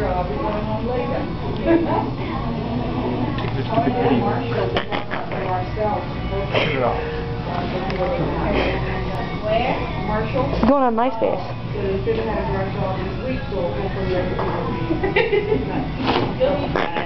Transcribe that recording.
I'll be going home later. Where? Marshall. It's going on MySpace. So they should have had a rush all this week, so hopefully everything will be.